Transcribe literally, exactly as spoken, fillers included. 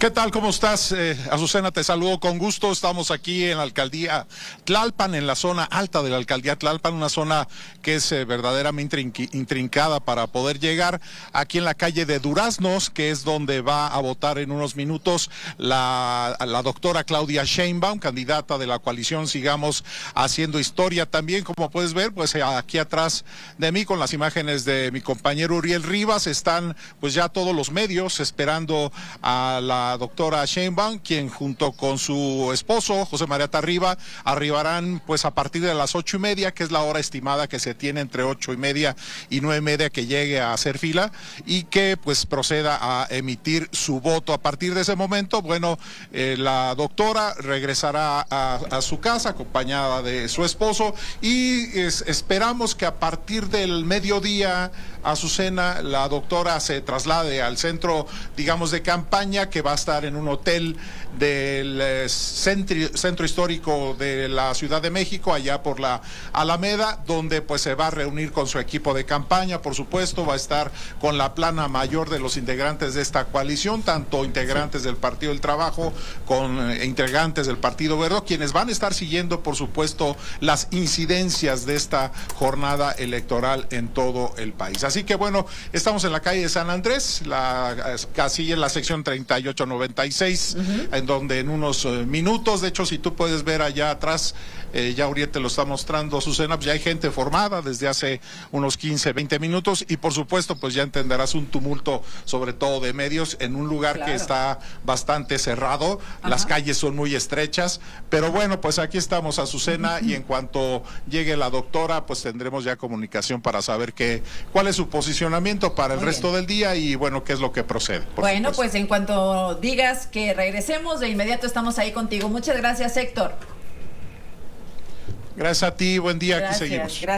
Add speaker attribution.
Speaker 1: ¿Qué tal? ¿Cómo estás? Eh, Azucena, te saludo con gusto. Estamos aquí en la alcaldía Tlalpan, en la zona alta de la alcaldía Tlalpan, una zona que es eh, verdaderamente intrincada para poder llegar. Aquí en la calle de Duraznos, que es donde va a votar en unos minutos la, la doctora Claudia Sheinbaum, candidata de la coalición Sigamos Haciendo Historia. También, como puedes ver, pues aquí atrás de mí, con las imágenes de mi compañero Uriel Rivas, están pues ya todos los medios esperando a la doctora Sheinbaum, quien junto con su esposo, José María Tarriba, arribarán pues a partir de las ocho y media, que es la hora estimada que se tiene entre ocho y media y nueve y media, que llegue a hacer fila y que pues proceda a emitir su voto. A partir de ese momento, bueno, eh, la doctora regresará a, a su casa acompañada de su esposo y es, esperamos que a partir del mediodía, Azucena, la doctora se traslade al centro, digamos, de campaña, que va a estar en un hotel del eh, centro, centro histórico de la Ciudad de México, allá por la Alameda, donde pues se va a reunir con su equipo de campaña. Por supuesto, va a estar con la plana mayor de los integrantes de esta coalición, tanto integrantes del Partido del Trabajo con eh, integrantes del Partido Verde, quienes van a estar siguiendo, por supuesto, las incidencias de esta jornada electoral en todo el país. Así que bueno, estamos en la calle de San Andrés, la casilla en la sección treinta y ocho noventa y seis, uh-huh. en donde en unos uh, minutos, de hecho, si tú puedes ver allá atrás, eh, ya Uriel te lo está mostrando, Azucena, pues ya hay gente formada desde hace unos quince, veinte minutos y por supuesto, pues ya entenderás un tumulto, sobre todo de medios, en un lugar claro. que está bastante cerrado, uh-huh. las calles son muy estrechas, pero bueno, pues aquí estamos, Azucena, uh-huh. y en cuanto llegue la doctora, pues tendremos ya comunicación para saber qué, cuál es su posicionamiento para el muy resto bien. del día y bueno, qué es lo que procede.
Speaker 2: Bueno, supuesto. Pues en cuanto digas que regresemos, de inmediato estamos ahí contigo. Muchas gracias, Héctor.
Speaker 1: Gracias a ti, buen día, gracias, aquí seguimos. Gracias.